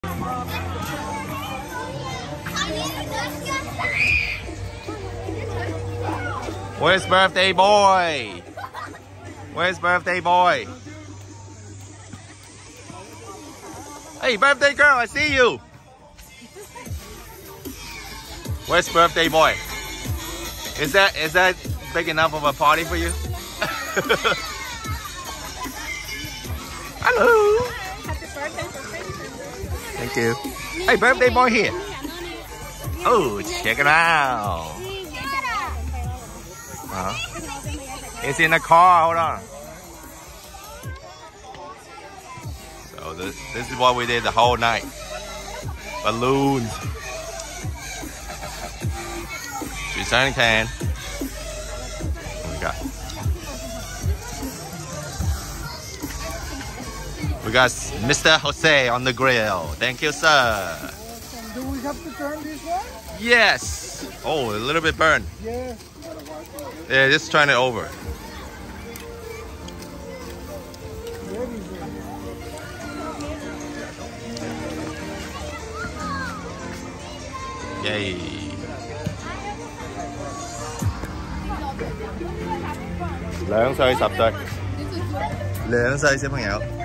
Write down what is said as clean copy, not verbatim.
Where's birthday boy? Where's birthday boy? Hey, birthday girl, I see you. Where's birthday boy? Is that big enough of a party for you? Hello. Happy birthday for Thank you. Hey, birthday boy here. Oh, check it out. It's in the car. Hold on. So this is what we did the whole night. Balloons. Returning can. We got Mr. Jose on the grill. Thank you, sir. Do we have to turn this one? Yes. Oh, a little bit burned. Yeah. Yeah, just turn it over. Yay. 2歲10歲，2歲小朋友。